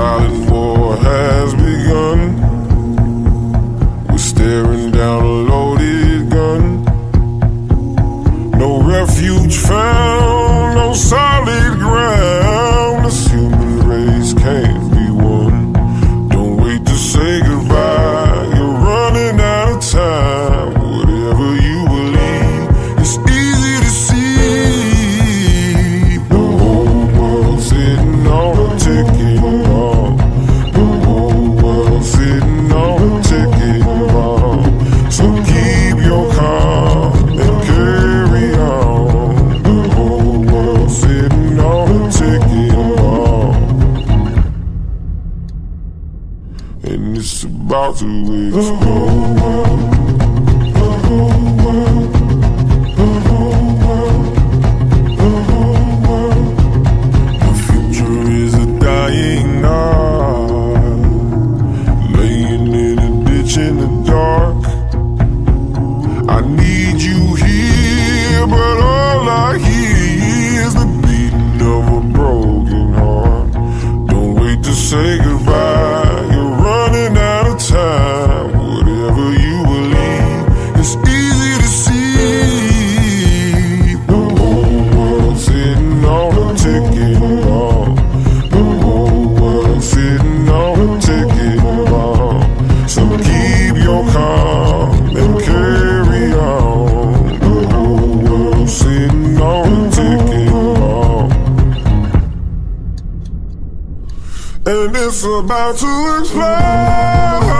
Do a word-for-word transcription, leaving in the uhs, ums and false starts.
silent war has begun. We're staring down a loaded gun. No refuge found, no solid ground. This human race can't be won. Don't wait to say goodbye, you're running out of time. Whatever you believe, it's easy to see. The whole world's sitting on a ticking bomb. The whole world's sitting on a ticking bomb. So keep your calm and carry on. The whole world's sitting on a ticking bomb, and it's about to explode. The whole world, the whole world, the whole world. The future is a dying art, laying in a ditch in the dark. I need you here, but all I hear is the beating of a broken heart. Don't wait to say goodbye, you're running out of time. Whatever you believe, it's easy to see. The whole world's sitting on a ticking bomb. The whole world's sitting on a ticking bomb. So keep your calm and carry on. The whole world's sitting on a ticking bomb, and it's about to explode.